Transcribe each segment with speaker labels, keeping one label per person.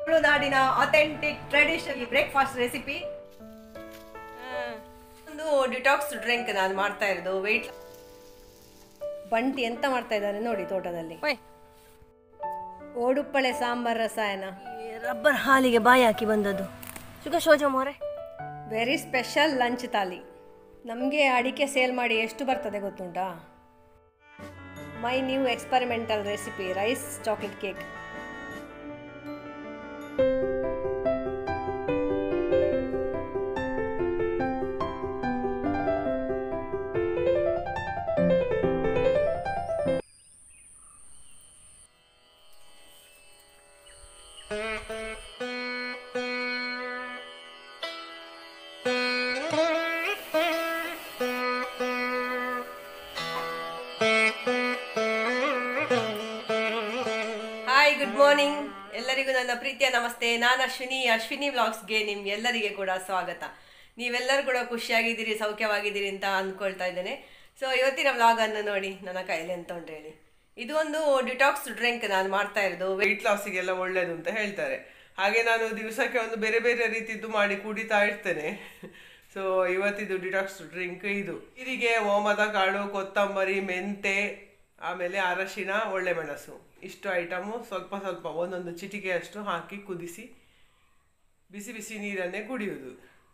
Speaker 1: ತುಳುನಾಡಿನ authentic traditional breakfast recipe. ಒಂದು detox drink ನಾನು ಮಾಡ್ತಾ ಇರೋದು. ವೆಯ್ಟ್ ಬಂಟಿ ಎಂತ ಮಾಡ್ತಾ ಇದ್ದಾನೆ ನೋಡಿ ತೋಟದಲ್ಲಿ. ಓಡುಪ್ಪಳೆ ಸಾಂಬಾರ್ ರಸಾಯನ
Speaker 2: ರಬ್ಬರ್ ಹಾಲಿಗೆ ಬಾಯಿ ಹಾಕಿ ಬಂದದ್ದು. ಶೋಜಮೋರೆ
Speaker 1: ವೆರಿ ಸ್ಪೆಷಲ್ ಲಂಚ್ ತಾಲಿ. ನಮಗೆ ಅಡಿಕೆ ಸೇಲ್ ಮಾಡಿ ಎಷ್ಟು ಬರ್ತದೆ ಗೊತ್ತುಂಟಾ? My new experimental recipe rice chocolate cake. Hi, good morning ಎಲ್ಲರಿಗೂ. ನನ್ನ ಪ್ರೀತಿಯ ನಮಸ್ತೆ. ನಾನು ಅಶ್ವಿನಿ ವ್ಲಾಗ್ಸ್ಗೆ ನಿಮ್ಗೆಲ್ಲರಿಗೆ ಕೂಡ ಸ್ವಾಗತ. ನೀವೆಲ್ಲರೂ ಕೂಡ ಖುಷಿಯಾಗಿದ್ದೀರಿ, ಸೌಖ್ಯವಾಗಿದ್ದೀರಿ ಅಂತ ಅಂದ್ಕೊಳ್ತಾ ಇದ್ದೇನೆ. ಸೊ ಇವತ್ತಿನ ವ್ಲಾಗನ್ನು ನೋಡಿ ನನ್ನ ಕೈಯಲ್ಲಿ ಅಂತ ಉಂಟು ಹೇಳಿ. ಇದು ಒಂದು ಡಿಟಾಕ್ಸ್ ಡ್ರಿಂಕ್ ನಾನು ಮಾಡ್ತಾ ಇರೋದು.
Speaker 3: ವೆಯ್ಟ್ ಲಾಸಿಗೆಲ್ಲ ಒಳ್ಳೇದು ಅಂತ ಹೇಳ್ತಾರೆ. ಹಾಗೆ ನಾನು ದಿವಸಕ್ಕೆ ಒಂದು ಬೇರೆ ಬೇರೆ ರೀತಿದ್ದು ಮಾಡಿ ಕುಡಿತಾ ಇರ್ತೇನೆ. ಸೊ ಇವತ್ತಿದು ಡಿಟಾಕ್ಸ್ ಡ್ರಿಂಕ್ ಇದು. ಇದಕ್ಕೆ ಓಮದ ಕಾಳು, ಕೊತ್ತಂಬರಿ, ಮೆಂತೆ, ಆಮೇಲೆ ಅರಶಿನ, ಒಳ್ಳೆ ಮೆಣಸು, ಇಷ್ಟು ಐಟಮು ಸ್ವಲ್ಪ ಸ್ವಲ್ಪ ಒಂದೊಂದು ಚಿಟಿಕೆಯಷ್ಟು ಹಾಕಿ ಕುದಿಸಿ ಬಿಸಿ ಬಿಸಿ ನೀರನ್ನೇ ಕುಡಿಯುವುದು.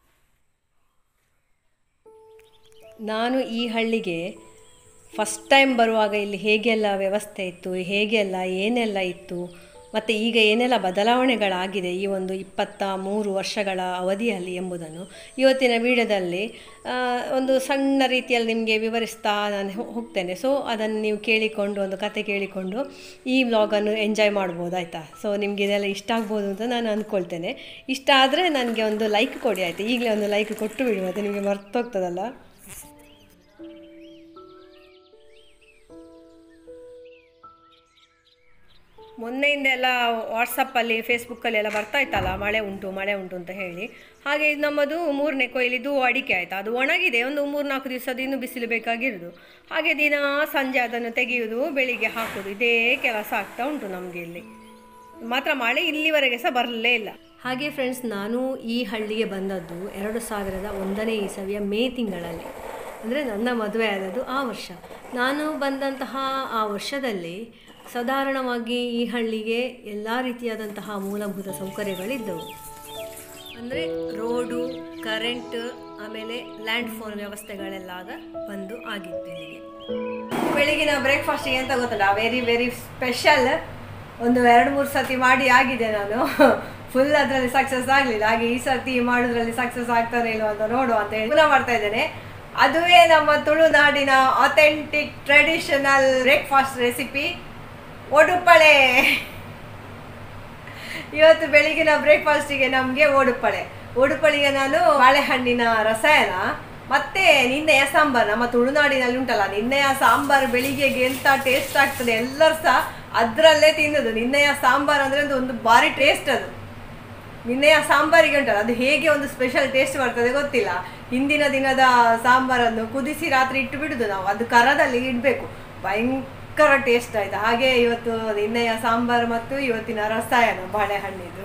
Speaker 1: ನಾನು ಈ ಹಳ್ಳಿಗೆ ಫಸ್ಟ್ ಟೈಮ್ ಬರುವಾಗ ಇಲ್ಲಿ ಹೇಗೆಲ್ಲ ವ್ಯವಸ್ಥೆ ಇತ್ತು, ಹೇಗೆಲ್ಲ ಏನೆಲ್ಲ ಇತ್ತು, ಮತ್ತು ಈಗ ಏನೆಲ್ಲ ಬದಲಾವಣೆಗಳಾಗಿದೆ ಈ ಒಂದು 23 ವರ್ಷಗಳ ಅವಧಿಯಲ್ಲಿ ಎಂಬುದನ್ನು ಇವತ್ತಿನ ವಿಡಿಯೋದಲ್ಲಿ ಒಂದು ಸಣ್ಣ ರೀತಿಯಲ್ಲಿ ನಿಮಗೆ ವಿವರಿಸ್ತಾ ನಾನು ಹೋಗ್ತೇನೆ. ಸೊ ಅದನ್ನು ನೀವು ಕೇಳಿಕೊಂಡು, ಒಂದು ಕತೆ ಕೇಳಿಕೊಂಡು ಈ ವ್ಲಾಗನ್ನು ಎಂಜಾಯ್ ಮಾಡ್ಬೋದು, ಆಯಿತಾ? ಸೊ ನಿಮಗೆ ಇದೆಲ್ಲ ಇಷ್ಟ ಆಗ್ಬೋದು ಅಂತ ನಾನು ಅಂದ್ಕೊಳ್ತೇನೆ. ಇಷ್ಟ ಆದರೆ ನನಗೆ ಒಂದು ಲೈಕ್ ಕೊಡಿ, ಆಯಿತಾ? ಈಗಲೇ ಒಂದು ಲೈಕ್ ಕೊಟ್ಟು ಬಿಡಿ, ಮತ್ತು ನಿಮಗೆ ಮರ್ತೋಗ್ತದಲ್ಲ. ಮೊನ್ನೆಯಿಂದ ಎಲ್ಲ ವಾಟ್ಸಪ್ಪಲ್ಲಿ, ಫೇಸ್ಬುಕ್ಕಲ್ಲಿ ಎಲ್ಲ ಬರ್ತಾ ಇತ್ತಲ್ಲ, ಮಳೆ ಉಂಟು ಅಂತ ಹೇಳಿ. ಹಾಗೆ ಇದು ನಮ್ಮದು 3ನೇ ಕೊಯ್ಲಿದ್ದು ಅಡಿಕೆ ಆಯಿತಾ. ಅದು ಒಣಗಿದೆ, ಒಂದು 3-4 ದಿವಸದ ಇನ್ನೂ ಬಿಸಿಲು ಬೇಕಾಗಿರೋದು. ಹಾಗೆ ದಿನ ಸಂಜೆ ಅದನ್ನು ತೆಗೆಯುವುದು, ಬೆಳಿಗ್ಗೆ ಹಾಕೋದು, ಇದೇ ಕೆಲಸ ಆಗ್ತಾ ಉಂಟು ನಮಗೆ ಇಲ್ಲಿ. ಮಾತ್ರ ಮಳೆ ಇಲ್ಲಿವರೆಗೆ ಸಹ ಬರಲೇ ಇಲ್ಲ. ಹಾಗೆ ಫ್ರೆಂಡ್ಸ್, ನಾನು ಈ ಹಳ್ಳಿಗೆ ಬಂದದ್ದು 2001ನೇ ಇಸವಿಯ ಮೇ ತಿಂಗಳಲ್ಲಿ, ಅಂದರೆ ನನ್ನ ಮದುವೆ ಆದದ್ದು ಆ ವರ್ಷ. ನಾನು ಬಂದಂತಹ ಆ ವರ್ಷದಲ್ಲಿ ಸಾಧಾರಣವಾಗಿ ಈ ಹಳ್ಳಿಗೆ ಎಲ್ಲ ರೀತಿಯಾದಂತಹ ಮೂಲಭೂತ ಸೌಕರ್ಯಗಳಿದ್ದವು. ಅಂದರೆ ರೋಡು, ಕರೆಂಟ್, ಆಮೇಲೆ ಲ್ಯಾಂಡ್ ಫೋನ್ ವ್ಯವಸ್ಥೆಗಳೆಲ್ಲ ಬಂದು ಆಗಿತ್ತು ಇಲ್ಲಿಗೆ. ಬೆಳಿಗಿನ ಬ್ರೇಕ್ಫಾಸ್ಟಿಗೆ ಅಂತ ಗೊತ್ತಲ್ಲ, ವೆರಿ ಸ್ಪೆಷಲ್. ಒಂದು 2-3 ಸತಿ ಮಾಡಿ ಆಗಿದೆ ನಾನು. ಫುಲ್ ಅದರಲ್ಲಿ ಸಕ್ಸಸ್ ಆಗಲಿಲ್ಲ. ಹಾಗೆ ಈ ಸರ್ತಿ ಮಾಡೋದ್ರಲ್ಲಿ ಸಕ್ಸಸ್ ಆಗ್ತಾನೆ ಇಲ್ವ ಅಂತ ನೋಡುವ ಅಂತ ಹೇಳಿ ಪುನಃ ಮಾಡ್ತಾ ಇದ್ದೇನೆ. ಅದುವೇ ನಮ್ಮ ತುಳುನಾಡಿನ ಅಥೆಂಟಿಕ್ ಟ್ರೆಡಿಷನಲ್ ಬ್ರೇಕ್ಫಾಸ್ಟ್ ರೆಸಿಪಿ ಓಡುಪ್ಪಳೆ. ಇವತ್ತು ಬೆಳಿಗಿನ ಬ್ರೇಕ್ಫಾಸ್ಟಿಗೆ ನಮಗೆ ಓಡುಪ್ಪಳಿಗೆ ನಾನು ಬಾಳೆಹಣ್ಣಿನ ರಸಾಯನ ಮತ್ತೆ ನಿನ್ನೆಯ ಸಾಂಬಾರು. ನಮ್ಮ ತುಳುನಾಡಿನಲ್ಲಿ ಉಂಟಲ್ಲ ನಿನ್ನೆಯ ಸಾಂಬಾರು, ಬೆಳಿಗ್ಗೆಗೆ ಎಂತ ಟೇಸ್ಟ್ ಆಗ್ತದೆ, ಎಲ್ಲರೂ ಸಹ ಅದರಲ್ಲೇ ತಿನ್ನೋದು. ನಿನ್ನೆಯ ಸಾಂಬಾರು ಅಂದರೆ ಒಂದು ಭಾರಿ ಟೇಸ್ಟ್. ಅದು ನಿನ್ನೆಯ ಸಾಂಬಾರಿಗೆ ಉಂಟಲ್ಲ, ಅದು ಹೇಗೆ ಒಂದು ಸ್ಪೆಷಲ್ ಟೇಸ್ಟ್ ಬರ್ತದೆ ಗೊತ್ತಿಲ್ಲ. ಹಿಂದಿನ ದಿನದ ಸಾಂಬಾರನ್ನು ಕುದಿಸಿ ರಾತ್ರಿ ಇಟ್ಟು ಬಿಡುದು ನಾವು, ಅದು ಕರದಲ್ಲಿ ಇಡಬೇಕು, ಭಯಂಕರ ಟೇಸ್ಟ್ ಆಯ್ತು. ಹಾಗೆ ಇವತ್ತು ನಿನ್ನೆಯ ಸಾಂಬಾರು ಮತ್ತು ಇವತ್ತಿನ ರಸಾಯನ ಬಾಳೆಹಣ್ಣಿದು.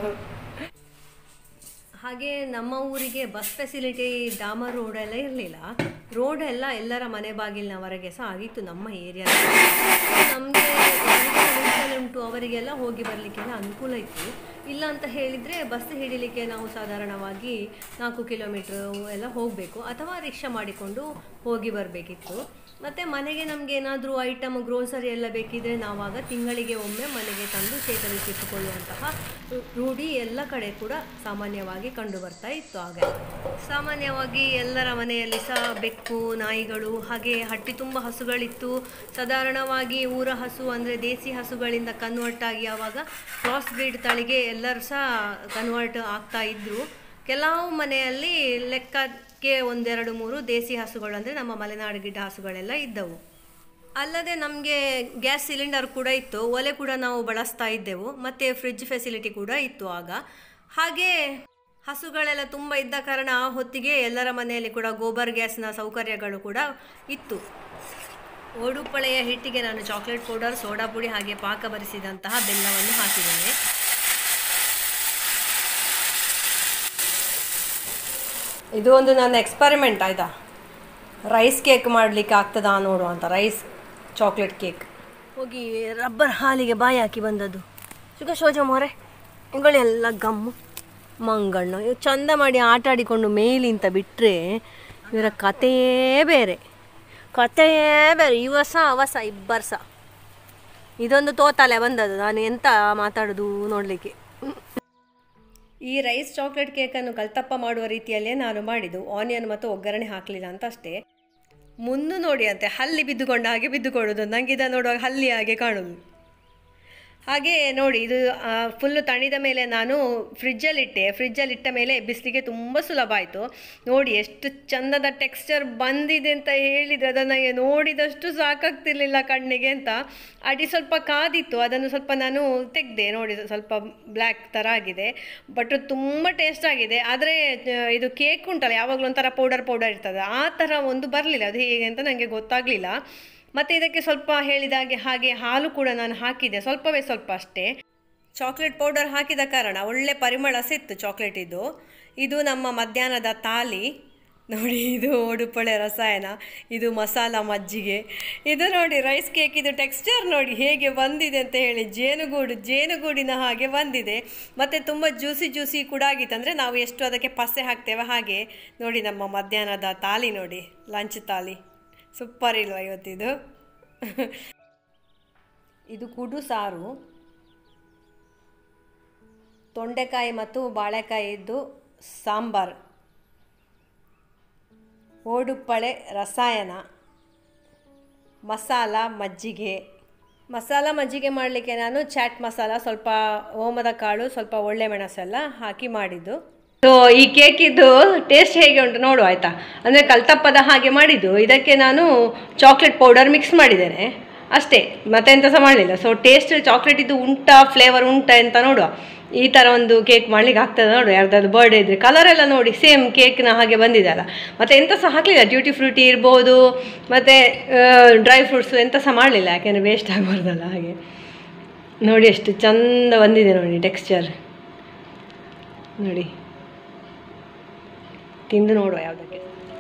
Speaker 1: ಹಾಗೆ ನಮ್ಮ ಊರಿಗೆ ಬಸ್ ಫೆಸಿಲಿಟಿ, ಡಾಮರ್ ರೋಡೆಲ್ಲ ಇರಲಿಲ್ಲ. ರೋಡೆಲ್ಲ ಎಲ್ಲರ ಮನೆ ಬಾಗಿಲಿನವರೆಗೆ ಸಹ ಆಗಿತ್ತು ನಮ್ಮ ಏರಿಯಾ. ನಮಗೆ ಉಂಟು, ಅವರಿಗೆಲ್ಲ ಹೋಗಿ ಬರಲಿಕ್ಕೆಲ್ಲ ಅನುಕೂಲ ಇತ್ತು. ಇಲ್ಲ ಅಂತ ಹೇಳಿದರೆ ಬಸ್ ಹಿಡಿಲಿಕ್ಕೆ ನಾವು ಸಾಧಾರಣವಾಗಿ 4 ಕಿಲೋಮೀಟ್ರು ಎಲ್ಲ ಹೋಗಬೇಕು, ಅಥವಾ ರಿಕ್ಷಾ ಮಾಡಿಕೊಂಡು ಹೋಗಿ ಬರಬೇಕಿತ್ತು. ಮತ್ತು ಮನೆಗೆ ನಮಗೆ ಏನಾದರೂ ಐಟಮ್, ಗ್ರೋಸರಿ ಎಲ್ಲ ಬೇಕಿದ್ದರೆ ನಾವಾಗ ತಿಂಗಳಿಗೆ ಒಮ್ಮೆ ಮನೆಗೆ ತಂದು ಶೇಖರಿಸಿಟ್ಟುಕೊಳ್ಳುವಂತಹ ರೂಢಿ ಎಲ್ಲ ಕಡೆ ಕೂಡ ಸಾಮಾನ್ಯವಾಗಿ ಕಂಡು ಬರ್ತಾ ಇತ್ತು. ಆಗ ಸಾಮಾನ್ಯವಾಗಿ ಎಲ್ಲರ ಮನೆಯಲ್ಲಿ ಸಹ ಬೆಕ್ಕು, ನಾಯಿಗಳು, ಹಾಗೆ ಹಟ್ಟಿ ತುಂಬ ಹಸುಗಳಿತ್ತು. ಸಾಧಾರಣವಾಗಿ ಊರ ಹಸು ಅಂದರೆ ದೇಸಿ ಹಸುಗಳಿಂದ ಕನ್ವರ್ಟ್ ಆಗಿ ಆವಾಗ ಕ್ರಾಸ್ ಬ್ರೀಡ್ ತಳಿಗೆ ಎಲ್ಲರೂ ಸಹ ಕನ್ವರ್ಟ್ ಆಗ್ತಾ ಇದ್ದರು. ಕೆಲವು ಮನೆಯಲ್ಲಿ ಲೆಕ್ಕಕ್ಕೆ 1-2-3 ದೇಸಿ ಹಸುಗಳು, ಅಂದರೆ ನಮ್ಮ ಮಲೆನಾಡು ಗಿಡ್ಡ ಹಸುಗಳೆಲ್ಲ ಇದ್ದವು. ಅಲ್ಲದೆ ನಮಗೆ ಗ್ಯಾಸ್ ಸಿಲಿಂಡರ್ ಕೂಡ ಇತ್ತು, ಒಲೆ ಕೂಡ ನಾವು ಬಳಸ್ತಾ ಇದ್ದೆವು, ಮತ್ತು ಫ್ರಿಡ್ಜ್ ಫೆಸಿಲಿಟಿ ಕೂಡ ಇತ್ತು ಆಗ. ಹಾಗೆ ಹಸುಗಳೆಲ್ಲ ತುಂಬ ಇದ್ದ ಕಾರಣ ಆ ಹೊತ್ತಿಗೆ ಎಲ್ಲರ ಮನೆಯಲ್ಲಿ ಕೂಡ ಗೋಬರ್ ಗ್ಯಾಸ್ನ ಸೌಕರ್ಯಗಳು ಕೂಡ ಇತ್ತು. ಓಡುಪ್ಪಳೆಯ ಹಿಟ್ಟಿಗೆ ನಾನು ಚಾಕ್ಲೇಟ್ ಪೌಡರ್, ಸೋಡಾ ಪುಡಿ ಹಾಗೆ ಪಾಕ ಬರಿಸಿದಂತಹ ಬೆಲ್ಲವನ್ನು ಹಾಕಿದ್ದೇನೆ. ಇದು ಒಂದು ನನ್ನ ಎಕ್ಸ್ಪರಿಮೆಂಟ್ ಆಯಿತಾ, ರೈಸ್ ಕೇಕ್ ಮಾಡಲಿಕ್ಕೆ ಆಗ್ತದಾ ನೋಡು ಅಂತ. Rice chocolate cake.
Speaker 2: ಹೋಗಿ ರಬ್ಬರ್ ಹಾಲಿಗೆ ಬಾಯಿ ಹಾಕಿ ಬಂದದ್ದು. ಸುಖ ಶೋಜಮ್ಮವ್ರೆ ಇಂಗಳು ಎಲ್ಲ ಗಮ್ಮು ಮಂಗಣ್ಣು ಇವು ಚಂದ ಮಾಡಿ ಆಟ ಆಡಿಕೊಂಡು ಮೇಲಿಂತ ಬಿಟ್ಟರೆ ಇವರ ಕತೆಯೇ ಬೇರೆ, ಕತೆಯೇ ಬೇರೆ. ಇವಸ ಅವಸ ಇಬ್ಬರು ಸಹ. ಇದೊಂದು ತೋತಾಲೆ ಬಂದದ್ದು, ನಾನು ಎಂತ ಮಾತಾಡೋದು ನೋಡಲಿಕ್ಕೆ.
Speaker 1: ಈ ರೈಸ್ ಚಾಕ್ಲೇಟ್ ಕೇಕನ್ನು ಕಲ್ತಪ್ಪ ಮಾಡುವ ರೀತಿಯಲ್ಲೇ ನಾನು ಮಾಡಿದ್ದು. ಆನಿಯನ್ ಮತ್ತು ಒಗ್ಗರಣೆ ಹಾಕಲಿಲ್ಲ ಅಂತ ಅಷ್ಟೇ. ಮುಂದೆ ನೋಡಿ ಅಂತೆ ಹಲ್ಲಿ ಬಿದ್ದುಕೊಂಡ ಹಾಗೆ ಬಿದ್ದುಕೊಳ್ಳೋದು, ನನಗೆ ಇದನ್ನು ನೋಡುವಾಗ ಹಲ್ಲಿ ಹಾಗೆ ಕಾಣೋದು. ಹಾಗೆ ನೋಡಿ ಇದು ಫುಲ್ಲು ತಣಿದ ಮೇಲೆ ನಾನು ಫ್ರಿಜ್ಜಲ್ಲಿಟ್ಟ ಮೇಲೆ ಬಿಸಿಲಿಗೆ ತುಂಬ ಸುಲಭ ಆಯಿತು. ನೋಡಿ ಎಷ್ಟು ಚಂದದ ಟೆಕ್ಸ್ಚರ್ ಬಂದಿದೆ ಅಂತ ಹೇಳಿದರೆ ಅದನ್ನು ನೋಡಿದಷ್ಟು ಸಾಕಾಗ್ತಿರ್ಲಿಲ್ಲ ಕಣ್ಣಿಗೆ ಅಂತ. ಅಡಿ ಸ್ವಲ್ಪ ಕಾದಿತ್ತು, ಅದನ್ನು ಸ್ವಲ್ಪ ನಾನು ತೆಗೆದೆ. ನೋಡಿ ಸ್ವಲ್ಪ ಬ್ಲ್ಯಾಕ್ ಥರ ಆಗಿದೆ, ಬಟ್ ತುಂಬ ಟೇಸ್ಟ್ ಆಗಿದೆ. ಆದರೆ ಇದು ಕೇಕ್ ಉಂಟಲ್ಲ ಯಾವಾಗಲೂ ಒಂಥರ ಪೌಡರ್ ಇರ್ತದೆ, ಆ ಥರ ಒಂದು ಬರಲಿಲ್ಲ. ಅದು ಹೇಗೆ ಅಂತ ನನಗೆ ಗೊತ್ತಾಗಲಿಲ್ಲ. ಮತ್ತು ಇದಕ್ಕೆ ಸ್ವಲ್ಪ ಹೇಳಿದಾಗೆ ಹಾಗೆ ಹಾಲು ಕೂಡ ನಾನು ಹಾಕಿದೆ, ಸ್ವಲ್ಪವೇ ಸ್ವಲ್ಪ ಅಷ್ಟೇ. ಚಾಕ್ಲೇಟ್ ಪೌಡರ್ ಹಾಕಿದ ಕಾರಣ ಒಳ್ಳೆ ಪರಿಮಳ ಸಿಕ್ತು ಚಾಕ್ಲೇಟಿದ್ದು. ಇದು ನಮ್ಮ ಮಧ್ಯಾಹ್ನದ ಥಾಲಿ. ನೋಡಿ ಇದು ಓಡುಪಳೆ ರಸಾಯನ, ಇದು ಮಸಾಲ ಮಜ್ಜಿಗೆ. ಇದು ನೋಡಿ ರೈಸ್ ಕೇಕ್, ಇದು ಟೆಕ್ಸ್ಚರ್ ನೋಡಿ ಹೇಗೆ ಬಂದಿದೆ ಅಂತ ಹೇಳಿ, ಜೇನುಗೂಡಿನ ಹಾಗೆ ಬಂದಿದೆ. ಮತ್ತು ತುಂಬ ಜ್ಯೂಸಿ ಕೂಡ ಆಗಿತ್ತು. ಅಂದರೆ ನಾವು ಎಷ್ಟು ಅದಕ್ಕೆ ಪಸೆ ಹಾಕ್ತೇವೆ ಹಾಗೆ. ನೋಡಿ ನಮ್ಮ ಮಧ್ಯಾಹ್ನದ ಥಾಲಿ ನೋಡಿ, ಲಂಚ್ ಥಾಲಿ ಸೂಪರ್ ಇಲ್ವಾ ಇವತ್ತಿದು. ಇದು ಕುಡು ಸಾರು, ತೊಂಡೆಕಾಯಿ ಮತ್ತು ಬಾಳೆಕಾಯಿದ್ದು ಸಾಂಬಾರ್, ಓಡುಪ್ಪಳೆ ರಸಾಯನ, ಮಸಾಲ ಮಜ್ಜಿಗೆ ಮಾಡಲಿಕ್ಕೆ ನಾನು ಚಾಟ್ ಮಸಾಲ, ಸ್ವಲ್ಪ ಓಮದ ಕಾಳು, ಸ್ವಲ್ಪ ಒಳ್ಳೆ ಮೆಣಸೆಲ್ಲ ಹಾಕಿ ಮಾಡಿದ್ದು. ಸೊ ಈ ಕೇಕಿದ್ದು ಟೇಸ್ಟ್ ಹೇಗೆ ಉಂಟು ನೋಡು ಆಯಿತಾ. ಅಂದರೆ ಕಲ್ತಪ್ಪದ ಹಾಗೆ ಮಾಡಿದ್ದು. ಇದಕ್ಕೆ ನಾನು ಚಾಕ್ಲೇಟ್ ಪೌಡರ್ ಮಿಕ್ಸ್ ಮಾಡಿದ್ದೇನೆ ಅಷ್ಟೇ, ಮತ್ತೆ ಎಂತ ಸಹ ಮಾಡಲಿಲ್ಲ. ಸೊ ಟೇಸ್ಟ್ ಚಾಕ್ಲೇಟಿದ್ದು ಫ್ಲೇವರ್ ಉಂಟಾ ಅಂತ ನೋಡುವ. ಈ ಥರ ಒಂದು ಕೇಕ್ ಮಾಡಲಿಕ್ಕೆ ಆಗ್ತದೆ ನೋಡು, ಯಾರ್ದಾದ್ರು ಬರ್ಡೇ ಇದ್ದರೆ. ಕಲರೆಲ್ಲ ನೋಡಿ ಸೇಮ್ ಕೇಕ್ನ ಹಾಗೆ ಬಂದಿದೆ ಅಲ್ಲ. ಮತ್ತು ಎಂತ ಸಹ ಹಾಕಲಿಲ್ಲ, ಟ್ಯೂಟಿ ಫ್ರೂಟಿ ಇರ್ಬೋದು ಮತ್ತು ಡ್ರೈ ಫ್ರೂಟ್ಸು ಎಂತ ಸಹ ಮಾಡಲಿಲ್ಲ, ಯಾಕೆಂದರೆ ವೇಸ್ಟ್ ಆಗಬಾರ್ದಲ್ಲ. ಹಾಗೆ ನೋಡಿ ಎಷ್ಟು ಚಂದ ಬಂದಿದೆ ನೋಡಿ ಟೆಕ್ಸ್ಚರ್ ನೋಡಿ, ತಿಂದು ನೋಡುವ ಯಾವುದಕ್ಕೆ.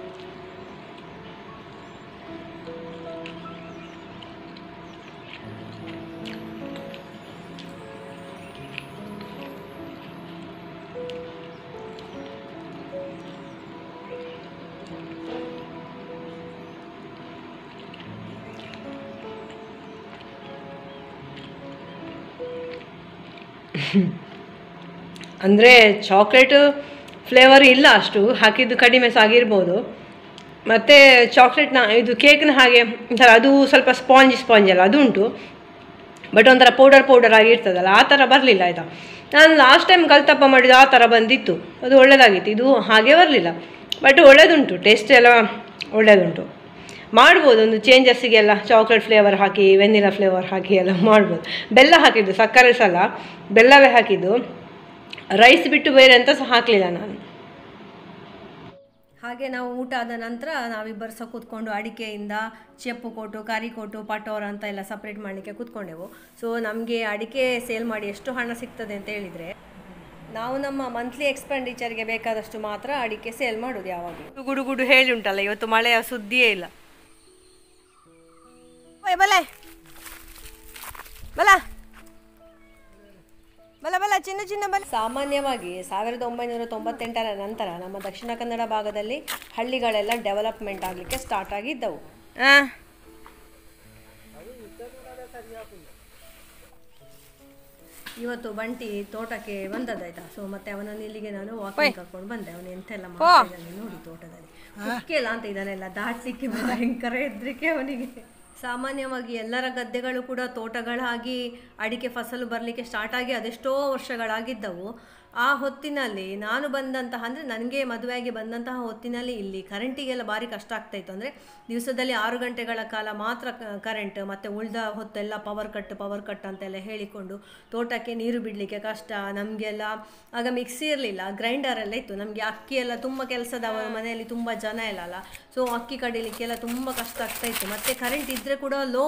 Speaker 1: ಅಂದರೆ ಚಾಕ್ಲೇಟು ಫ್ಲೇವರ್ ಇಲ್ಲ, ಅಷ್ಟು ಹಾಕಿದ್ದು ಕಡಿಮೆ ಸಹ ಆಗಿರ್ಬೋದು. ಮತ್ತು ಚಾಕ್ಲೇಟ್ನ ಇದು ಕೇಕ್ನ ಹಾಗೆ ಒಂಥರ ಅದು ಸ್ವಲ್ಪ ಸ್ಪಾಂಜ್ ಅಲ್ಲ ಅದು ಉಂಟು, ಬಟ್ ಒಂಥರ ಪೌಡರ್ ಆಗಿರ್ತದಲ್ಲ ಆ ಥರ ಬರಲಿಲ್ಲ ಆಯಿತಾ. ನಾನು ಲಾಸ್ಟ್ ಟೈಮ್ ಕಲ್ತಪ್ಪ ಮಾಡಿದ್ದು ಆ ಥರ ಬಂದಿತ್ತು, ಅದು ಒಳ್ಳೆಯದಾಗಿತ್ತು. ಇದು ಹಾಗೆ ಬರಲಿಲ್ಲ, ಬಟ್ ಒಳ್ಳೆಯದುಂಟು, ಟೇಸ್ಟ್ ಎಲ್ಲ ಒಳ್ಳೆಯದುಂಟು. ಮಾಡ್ಬೋದು ಒಂದು ಚೇಂಜಸ್ಸಿಗೆಲ್ಲ, ಚಾಕ್ಲೇಟ್ ಫ್ಲೇವರ್ ಹಾಕಿ ವೆನಿಲಾ ಫ್ಲೇವರ್ ಹಾಕಿ ಎಲ್ಲ ಮಾಡ್ಬೋದು. ಬೆಲ್ಲ ಹಾಕಿದ್ದು, ಸಕ್ಕರೆ ಸಲ ಬೆಲ್ಲವೇ ಹಾಕಿದ್ದು, ರೈಸ್ ಬಿಟ್ಟು ಬೇರೆ ಅಂತ ಸಹ ಹಾಕಲಿಲ್ಲ ನಾನು. ಹಾಗೆ ನಾವು ಊಟ ಆದ ನಂತರ ನಾವಿಬ್ಬರು ಸಹ ಕೂತ್ಕೊಂಡು ಅಡಿಕೆಯಿಂದ ಚೆಪ್ಪು ಕೋಟು, ಕರಿ ಕೋಟು, ಪಟೋರ ಅಂತ ಎಲ್ಲ ಸಪ್ರೇಟ್ ಮಾಡಲಿಕ್ಕೆ ಕೂತ್ಕೊಂಡೆವು. ಸೊ ನಮಗೆ ಅಡಿಕೆ ಸೇಲ್ ಮಾಡಿ ಎಷ್ಟು ಹಣ ಸಿಗ್ತದೆ ಅಂತ ಹೇಳಿದರೆ, ನಾವು ನಮ್ಮ ಮಂತ್ಲಿ ಎಕ್ಸ್ಪೆಂಡಿಚರ್ಗೆ ಬೇಕಾದಷ್ಟು ಮಾತ್ರ ಅಡಿಕೆ ಸೇಲ್ ಮಾಡೋದು. ಯಾವಾಗಲೂ ಗುಡುಗುಡು ಹೇಳಿ ಉಂಟಲ್ಲ, ಇವತ್ತು ಮಳೆಯ ಸುದ್ದಿಯೇ ಇಲ್ಲ. ಚಿನ್ನ ಬಲ. ಸಾಮಾನ್ಯವಾಗಿ 1998ರ ನಂತರ ನಮ್ಮ ದಕ್ಷಿಣ ಕನ್ನಡ ಭಾಗದಲ್ಲಿ ಹಳ್ಳಿಗಳೆಲ್ಲ ಡೆವಲಪ್ಮೆಂಟ್ ಆಗಲಿಕ್ಕೆ ಸ್ಟಾರ್ಟ್ ಆಗಿದ್ದವು. ಇವತ್ತು ಬಂಟಿ ತೋಟಕ್ಕೆ ಬಂದದ್ದಾಯ್ತಾ. ಸೊ ಮತ್ತೆ ಅವನನ್ನು ಇಲ್ಲಿಗೆ ನಾನು ವಾಕಿಂಗ್ ಕರ್ಕೊಂಡು ಬಂದೆ. ಅವನು ಎಂತೆಲ್ಲ ಮಾಡ್ತಿದ್ದಾನೆ ನೋಡಿ ತೋಟದಲ್ಲಿ. ಮುಖ್ಯಲ್ಲ ಅಂತ ಇದನ್ನೆಲ್ಲ ದಾಟ್ಲಿಕ್ಕೆ ಭಯಂಕರ ಹೆದರಿಕೆ ಅವನಿಗೆ. ಸಾಮಾನ್ಯವಾಗಿ ಎಲ್ಲರ ಗದ್ದೆಗಳು ಕೂಡ ತೋಟಗಳಾಗಿ ಅಡಿಕೆ ಫಸಲು ಬರಲಿಕ್ಕೆ ಸ್ಟಾರ್ಟ್ ಆಗಿ ಅದೆಷ್ಟೋ ವರ್ಷಗಳಾಗಿದ್ದವು. ಆ ಹೊತ್ತಿನಲ್ಲಿ ನಾನು ಬಂದಂತಹ, ಅಂದರೆ ನನಗೆ ಮದುವೆಯಾಗಿ ಬಂದಂತಹ ಹೊತ್ತಿನಲ್ಲಿ ಇಲ್ಲಿ ಕರೆಂಟಿಗೆಲ್ಲ ಭಾರಿ ಕಷ್ಟ ಆಗ್ತಾಯಿತ್ತು. ಅಂದರೆ ದಿವಸದಲ್ಲಿ 6 ಗಂಟೆಗಳ ಕಾಲ ಮಾತ್ರ ಕರೆಂಟ್, ಮತ್ತು ಉಳಿದ ಹೊತ್ತೆಲ್ಲ ಪವರ್ ಕಟ್ ಅಂತೆಲ್ಲ ಹೇಳಿಕೊಂಡು ತೋಟಕ್ಕೆ ನೀರು ಬಿಡಲಿಕ್ಕೆ ಕಷ್ಟ. ನಮಗೆಲ್ಲ ಆಗ ಮಿಕ್ಸಿ ಇರಲಿಲ್ಲ, ಗ್ರೈಂಡರ್ ಎಲ್ಲ ಇತ್ತು. ನಮಗೆ ಅಕ್ಕಿ ಎಲ್ಲ ತುಂಬ ಕೆಲಸದವ ಮನೆಯಲ್ಲಿ ತುಂಬ ಜನ ಇಲ್ಲ ಅಲ್ಲ, ಸೊ ಅಕ್ಕಿ ಕಡಿಲಿಕ್ಕೆಲ್ಲ ತುಂಬ ಕಷ್ಟ ಆಗ್ತಾಯಿತ್ತು. ಮತ್ತು ಕರೆಂಟ್ ಇದ್ದರೆ ಕೂಡ ಲೋ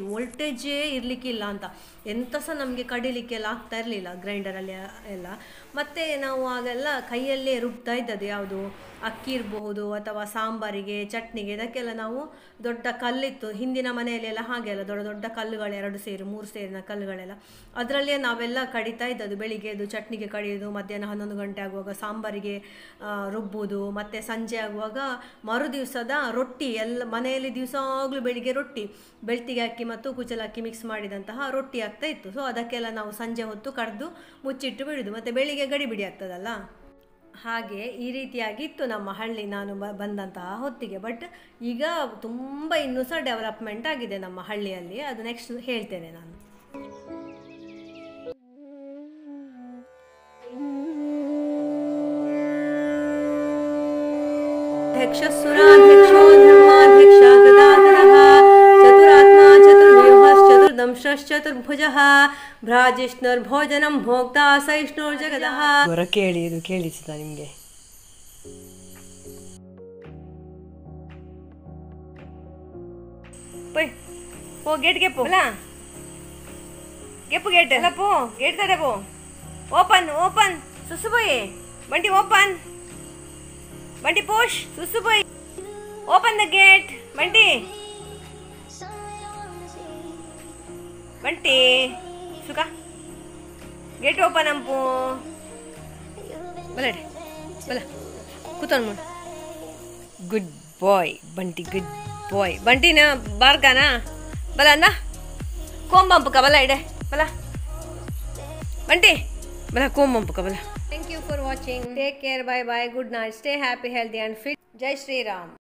Speaker 1: ವೋಲ್ಟೇಜೇ ಇರಲಿಕ್ಕಿಲ್ಲ ಅಂತ, ಎಂತ ಸಹ ನಮಗೆ ಕಡಿಲಿಕ್ಕೆಲ್ಲ ಆಗ್ತಾ ಇರಲಿಲ್ಲ ಗ್ರೈಂಡರಲ್ಲಿ ಎಲ್ಲ. ಮತ್ತು ನಾವು ಆಗೆಲ್ಲ ಕೈಯಲ್ಲೇ ರುಬ್ತಾ ಇದ್ದದ್ದು, ಯಾವುದು ಅಕ್ಕಿ ಇರಬಹುದು ಅಥವಾ ಸಾಂಬಾರಿಗೆ, ಚಟ್ನಿಗೆ, ಇದಕ್ಕೆಲ್ಲ ನಾವು ದೊಡ್ಡ ಕಲ್ಲಿತ್ತು ಹಿಂದಿನ ಮನೆಯಲ್ಲೆಲ್ಲ. ಹಾಗೆಲ್ಲ ದೊಡ್ಡ ದೊಡ್ಡ ಕಲ್ಲುಗಳು 2 ಸೇರು 3 ಸೇರಿನ ಕಲ್ಲುಗಳೆಲ್ಲ, ಅದರಲ್ಲೇ ನಾವೆಲ್ಲ ಕಡಿತಾ ಇದ್ದದ್ದು. ಬೆಳಿಗ್ಗೆದು ಚಟ್ನಿಗೆ ಕಡಿಯೋದು, ಮಧ್ಯಾಹ್ನ 11 ಗಂಟೆ ಆಗುವಾಗ ಸಾಂಬಾರಿಗೆ ರುಬ್ಬುವುದು, ಮತ್ತು ಸಂಜೆ ಆಗುವಾಗ ಮರು ದಿವಸದ ರೊಟ್ಟಿ ಎಲ್ಲ ಮನೆಯಲ್ಲಿ ದಿವಸಾಗಲೂ ಬೆಳಿಗ್ಗೆ ರೊಟ್ಟಿ, ಬೆಳ್ತಿಗೆ ಅಕ್ಕಿ ಮತ್ತು ಕುಚಲಕ್ಕಿ ಮಿಕ್ಸ್ ಮಾಡಿದಂತಹ ರೊಟ್ಟಿ ಆಗ್ತಾ ಇತ್ತು. ಸೊ ಅದಕ್ಕೆಲ್ಲ ನಾವು ಸಂಜೆ ಹೊತ್ತು ಕಡ್ದು ಮುಚ್ಚಿಟ್ಟು ಬಿಡೋದು, ಮತ್ತು ಬೆಳಿಗ್ಗೆ ಗಡಿಬಿಡಿ ಆಗ್ತದಲ್ಲ. ಹಾಗೆ ಈ ರೀತಿಯಾಗಿತ್ತು ನಮ್ಮ ಹಳ್ಳಿ ನಾನು ಬಂದಂತಹ ಹೊತ್ತಿಗೆ. ಬಟ್ ಈಗ ತುಂಬ ಇನ್ನೂ ಸಹ ಡೆವಲಪ್ಮೆಂಟ್ ಆಗಿದೆ ನಮ್ಮ ಹಳ್ಳಿಯಲ್ಲಿ, ಅದು ನೆಕ್ಸ್ಟ್ ಹೇಳ್ತೇನೆ ನಾನು. ಅಧ್ಯಕ್ಷಸುರಾಧ್ಯಕ್ಷೋ ಧರ್ಮಾಧ್ಯಕ್ಷ ಗದಾಧರಃ ಚತುರಾತ್ಮಾ ಚತುರ್ದಂಶ್ಚತುರ್ಭುಜಃ ಭ್ರಾಜಿಷ್ಣುರ್ಭೋಜನಂ ಭೋಕ್ತಾ ಸಹಿಷ್ಣುರ್ಜಗದಃ.
Speaker 2: ಕೇಳಿ, ಇದು ಕೇಳಿಸಿದ ನಿಮಗೆ?
Speaker 1: ಪೋ ಗೇಟ್ಗೆ ಪೋ ಗೆಪ್ಪು ಗೇಟ್ ಎಲ್ಲ ಪೋ ಗೇಟ್ ತಡೆ ಪೋ. ಓಪನ್ ಓಪನ್ ಸುಸುಬೋಯಿ ಬಂಟಿ ಓಪನ್ ಬಂಟಿ ಪೋಷ್ ಸುಸುಬೋಯಿ open the gate Bunty Bunty ಸುಖ ಗೇಟ್ ಓಪನ್ ಅಂಪು ಬಲ ಬಲ ಕೂತೋನ್ ಮಾಡು. ಗುಡ್ ಬಾಯ್ ಬಂಟಿ, ಗುಡ್ ಬಾಯ್ ಬಂಟಿನ ಬಾರ್ಗಾನಾ ಬಲ ಅನ್ನ ಕೋಂಬಂಪುಕ ಬಲ ಇಡೆ ಬಲ ಬಂಟಿ ಬಲ ಕೋಂಬಂಪುಕ ಬಲ. Thank you for watching. Take care. Bye bye. Good night. Stay happy, healthy and fit. ಜೈ ಶ್ರೀರಾಮ್.